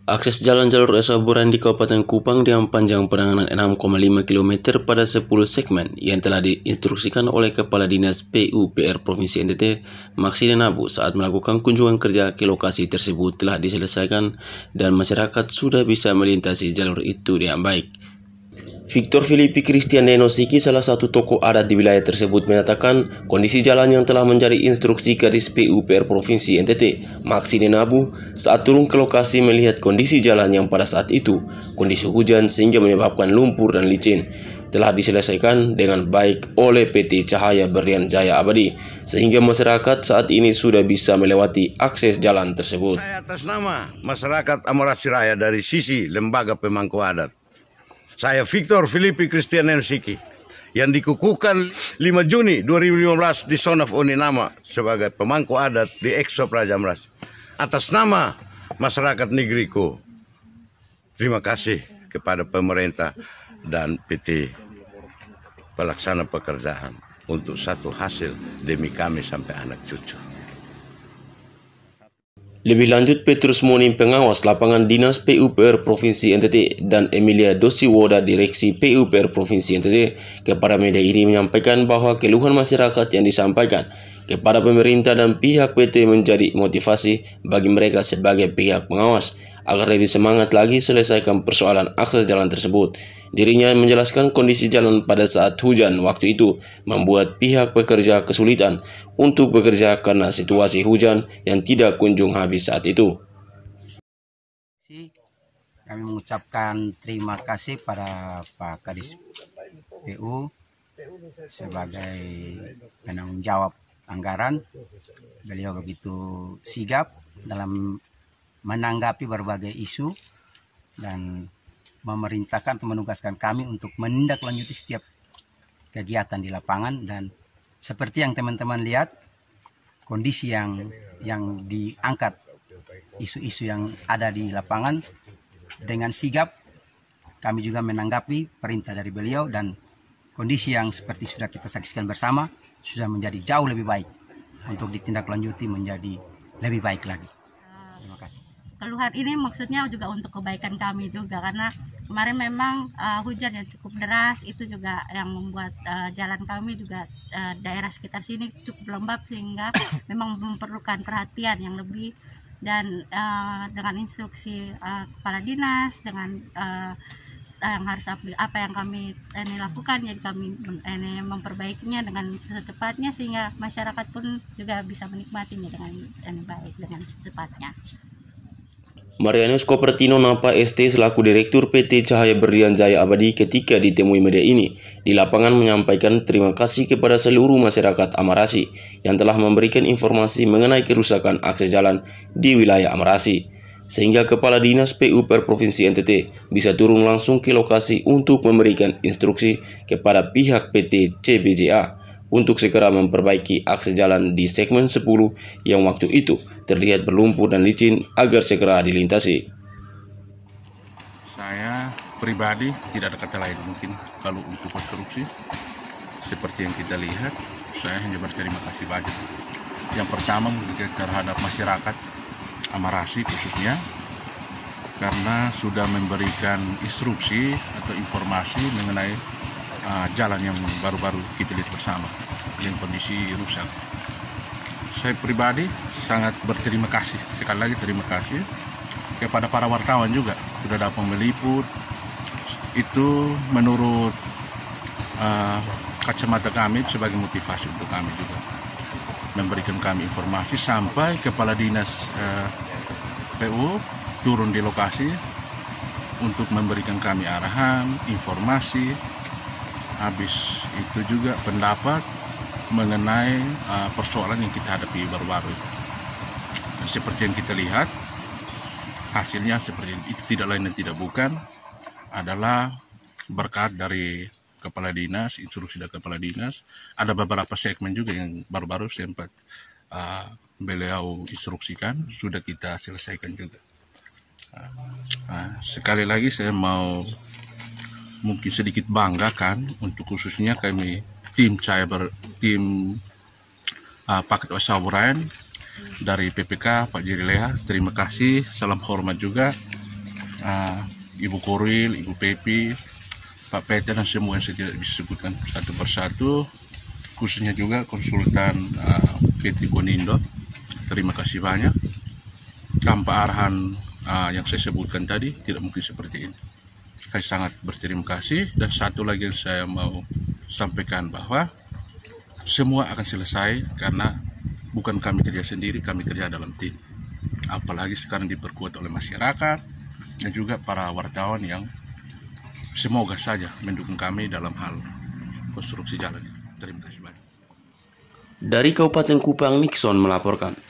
Akses jalan jalur Esaburan di Kabupaten Kupang dengan panjang penanganan 6,5 km pada 10 segmen yang telah diinstruksikan oleh Kepala Dinas PUPR Provinsi NTT, Maksine Nabu, saat melakukan kunjungan kerja ke lokasi tersebut telah diselesaikan dan masyarakat sudah bisa melintasi jalur itu dengan baik. Victor Filipi Christian Nenosiki, salah satu tokoh adat di wilayah tersebut, menyatakan kondisi jalan yang telah menjadi instruksi Kadis PUPR Provinsi NTT, Maksine Nabu, saat turun ke lokasi melihat kondisi jalan yang pada saat itu kondisi hujan sehingga menyebabkan lumpur dan licin, telah diselesaikan dengan baik oleh PT Cahaya Berlian Jaya Abadi, sehingga masyarakat saat ini sudah bisa melewati akses jalan tersebut. Saya atas nama masyarakat Amarasi Raya dari sisi Lembaga Pemangku Adat, saya Victor Filipi Christian Nenosiki yang dikukuhkan 5 Juni 2015 di Son of Uninama sebagai pemangku adat di Exo Praja Amrasi. Atas nama masyarakat negeriku, terima kasih kepada pemerintah dan PT Pelaksana Pekerjaan untuk satu hasil demi kami sampai anak cucu. Lebih lanjut, Petrus Monim, pengawas lapangan Dinas PUPR Provinsi NTT, dan Emilia Dosiwoda, Direksi PUPR Provinsi NTT, kepada media ini menyampaikan bahwa keluhan masyarakat yang disampaikan kepada pemerintah dan pihak PT menjadi motivasi bagi mereka sebagai pihak pengawas agar lebih semangat lagi selesaikan persoalan akses jalan tersebut. Dirinya menjelaskan kondisi jalan pada saat hujan waktu itu membuat pihak pekerja kesulitan untuk bekerja karena situasi hujan yang tidak kunjung habis saat itu. Kami mengucapkan terima kasih pada Pak Kadis PU sebagai penanggung jawab anggaran. Beliau begitu sigap dalam menanggapi berbagai isu dan memerintahkan atau menugaskan kami untuk menindaklanjuti setiap kegiatan di lapangan. Dan seperti yang teman-teman lihat, kondisi yang diangkat, isu-isu yang ada di lapangan, dengan sigap kami juga menanggapi perintah dari beliau, dan kondisi yang seperti sudah kita saksikan bersama sudah menjadi jauh lebih baik untuk ditindaklanjuti menjadi lebih baik lagi. Terima kasih. Keluhan ini maksudnya juga untuk kebaikan kami juga, karena kemarin memang hujan yang cukup deras itu juga yang membuat jalan kami juga daerah sekitar sini cukup lembab, sehingga memang memerlukan perhatian yang lebih. Dan dengan instruksi kepala dinas, dengan yang harus apa yang kami lakukan, jadi kami memperbaikinya dengan secepatnya sehingga masyarakat pun juga bisa menikmatinya dengan baik, dengan secepatnya. Marianus Kopertino Napa ST selaku Direktur PT Cahaya Berlian Jaya Abadi ketika ditemui media ini di lapangan menyampaikan terima kasih kepada seluruh masyarakat Amarasi yang telah memberikan informasi mengenai kerusakan akses jalan di wilayah Amarasi, sehingga Kepala Dinas PUPR Provinsi NTT bisa turun langsung ke lokasi untuk memberikan instruksi kepada pihak PT CBJA untuk segera memperbaiki akses jalan di segmen 10 yang waktu itu terlihat berlumpur dan licin agar segera dilintasi. Saya pribadi tidak ada kata lain mungkin kalau untuk konstruksi seperti yang kita lihat, saya hanya berterima kasih banyak. Yang pertama mungkin terhadap masyarakat Amarasi khususnya, karena sudah memberikan instruksi atau informasi mengenai jalan yang baru-baru kita lihat bersama yang kondisi rusak. Saya pribadi sangat berterima kasih, sekali lagi terima kasih kepada para wartawan juga sudah dapat meliput. Itu menurut kacamata kami sebagai motivasi untuk kami juga memberikan kami informasi sampai Kepala Dinas PU turun di lokasi untuk memberikan kami arahan, informasi. Habis itu juga pendapat mengenai persoalan yang kita hadapi baru-baru. Dan seperti yang kita lihat, hasilnya seperti itu, tidak lain dan tidak bukan adalah berkat dari Kepala Dinas, instruksi dari Kepala Dinas. Ada beberapa segmen juga yang baru-baru sempat beliau instruksikan, sudah kita selesaikan juga. Sekali lagi saya mau mungkin sedikit banggakan untuk khususnya kami tim Paket Esaburan dari PPK Pak Jiri Leha. Terima kasih, salam hormat juga Ibu Koril, Ibu Pepi, Pak Peter, dan semua yang saya tidak bisa sebutkan satu persatu, khususnya juga konsultan PT Konindo. Terima kasih banyak. Tanpa arahan yang saya sebutkan tadi, tidak mungkin seperti ini. Saya sangat berterima kasih. Dan satu lagi yang saya mau sampaikan, bahwa semua akan selesai karena bukan kami kerja sendiri, kami kerja dalam tim. Apalagi sekarang diperkuat oleh masyarakat dan juga para wartawan yang semoga saja mendukung kami dalam hal konstruksi jalan ini. Terima kasih banyak. Dari Kabupaten Kupang, Nixon melaporkan.